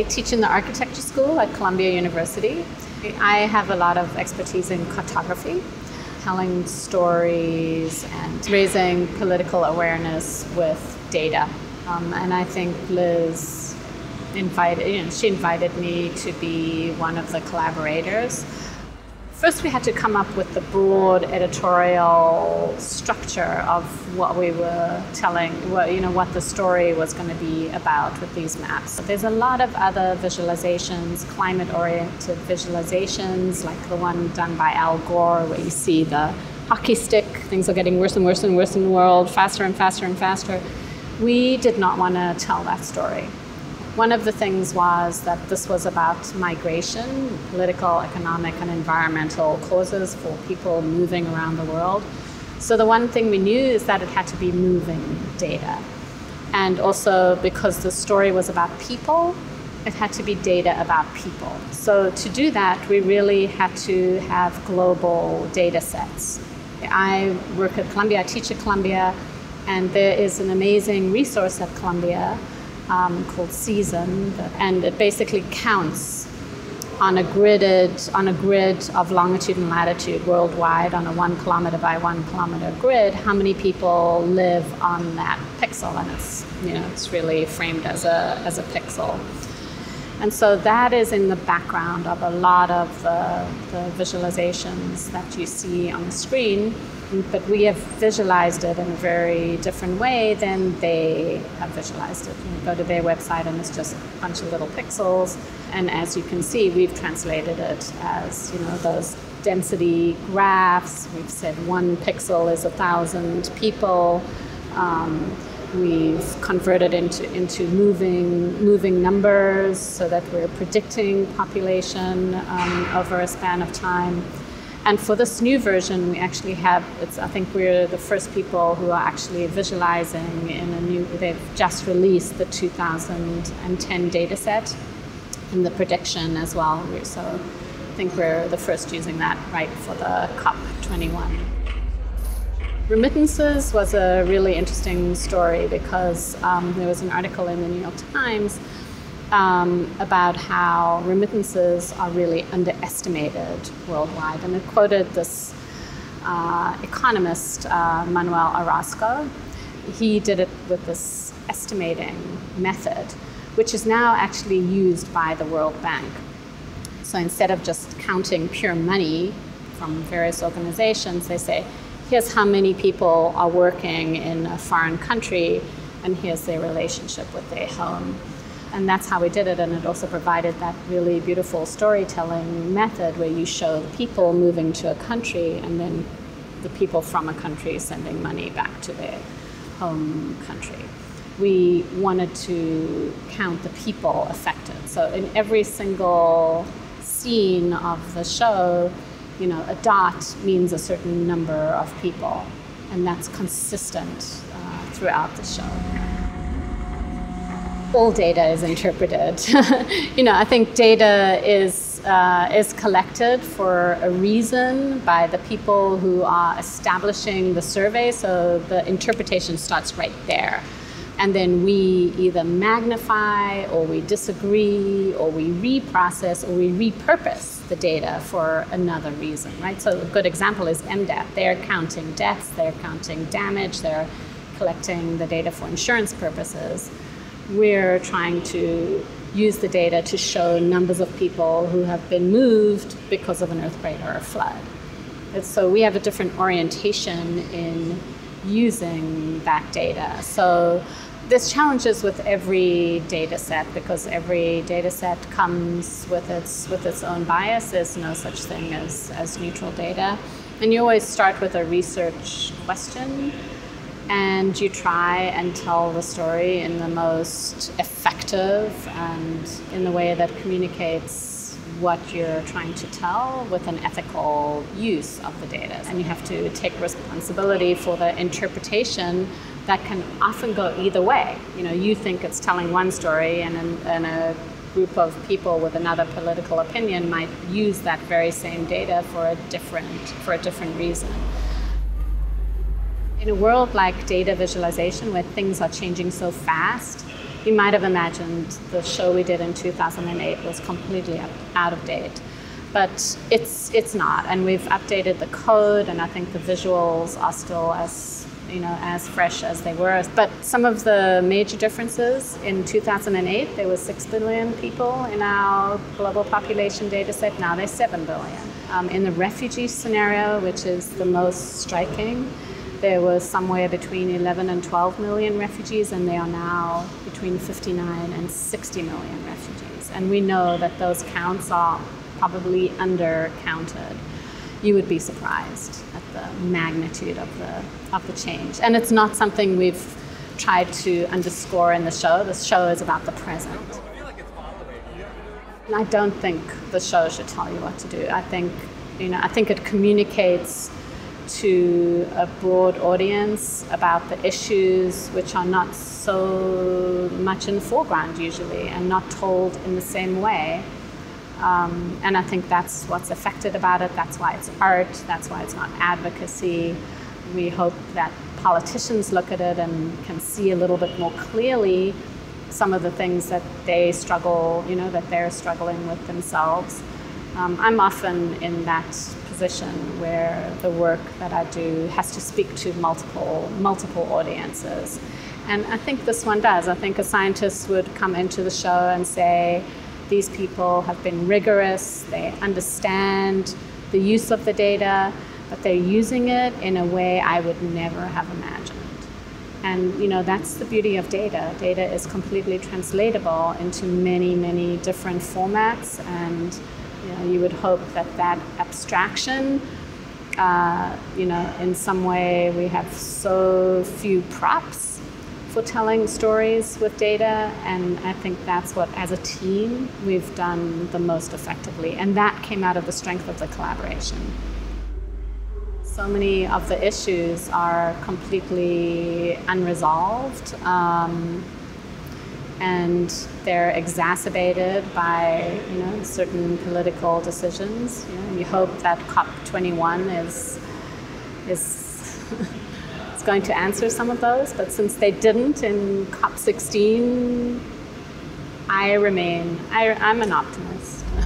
teach in the architecture school at Columbia University. I have a lot of expertise in cartography, telling stories and raising political awareness with data. And I think Liz she invited me to be one of the collaborators. First, we had to come up with the broad editorial structure of what we were telling, what the story was going to be about with these maps. There's a lot of other visualizations, climate-oriented visualizations, like the one done by Al Gore, where you see the hockey stick, things are getting worse and worse and worse in the world, faster and faster and faster. We did not want to tell that story. One of the things was that this was about migration, political, economic, and environmental causes for people moving around the world. So the one thing we knew is that it had to be moving data. And also because the story was about people, it had to be data about people. So to do that, we really had to have global data sets. I work at Columbia, I teach at Columbia, and there is an amazing resource at Columbia called Season, and it basically counts on a grid of longitude and latitude worldwide on a 1 kilometer by 1 kilometer grid, how many people live on that pixel, and it's really framed as a pixel. And so that is in the background of a lot of the visualizations that you see on the screen, but we have visualized it in a very different way than they have visualized it. You go to their website and it's just a bunch of little pixels, and as you can see, we've translated it as those density graphs. We've said 1 pixel is 1,000 people. We've converted into moving numbers so that we're predicting population over a span of time. And for this new version, we actually I think we're the first people who are actually visualizing they've just released the 2010 data set and the prediction as well. So I think we're the first using that right for the COP21. Remittances was a really interesting story because there was an article in the New York Times about how remittances are really underestimated worldwide. And it quoted this economist, Manuel Orozco. He did it with this estimating method, which is now actually used by the World Bank. So instead of just counting pure money from various organizations, they say, here's how many people are working in a foreign country, and here's their relationship with their home. And that's how we did it, and it also provided that really beautiful storytelling method where you show people moving to a country and then the people from a country sending money back to their home country. We wanted to count the people affected. So in every single scene of the show, a dot means a certain number of people, and that's consistent throughout the show. All data is interpreted. I think data is collected for a reason by the people who are establishing the survey, so the interpretation starts right there. And then we either magnify, or we disagree, or we reprocess, or we repurpose the data for another reason, right? So a good example is MDAT. They're counting deaths, they're counting damage, they're collecting the data for insurance purposes. We're trying to use the data to show numbers of people who have been moved because of an earthquake or a flood. And so we have a different orientation in using that data. So there's challenges with every data set because every data set comes with its own bias. There's no such thing as neutral data. And you always start with a research question, and you try and tell the story in the most effective and in the way that communicates what you're trying to tell with an ethical use of the data. And you have to take responsibility for the interpretation that can often go either way. You think it's telling one story, and a group of people with another political opinion might use that very same data for a different reason. In a world like data visualization, where things are changing so fast, you might have imagined the show we did in 2008 was completely out of date. But it's not, and we've updated the code, and I think the visuals are still as fresh as they were. But some of the major differences: in 2008, there were 6 billion people in our global population data set. Now there's 7 billion. In the refugee scenario, which is the most striking, there was somewhere between 11 and 12 million refugees, and they are now between 59 and 60 million refugees. And we know that those counts are probably undercounted. You would be surprised at the magnitude of the change. And it's not something we've tried to underscore in the show. The show is about the present. I don't think the show should tell you what to do. I think it communicates to a broad audience about the issues which are not so much in the foreground usually, and not told in the same way. And I think that's what's affected about it. That's why it's art. That's why it's not advocacy. We hope that politicians look at it and can see a little bit more clearly some of the things that they struggle, that they're struggling with themselves. I'm often in that position where the work that I do has to speak to multiple audiences. And I think this one does. I think a scientist would come into the show and say, these people have been rigorous, they understand the use of the data, but they're using it in a way I would never have imagined. And that's the beauty of data. Data is completely translatable into many, many different formats, and you would hope that abstraction, in some way we have so few props for telling stories with data, and I think that's what, as a team, we've done the most effectively, and that came out of the strength of the collaboration. So many of the issues are completely unresolved, and they're exacerbated by certain political decisions. You hope that COP21 is going to answer some of those, but since they didn't in COP16, I'm an optimist.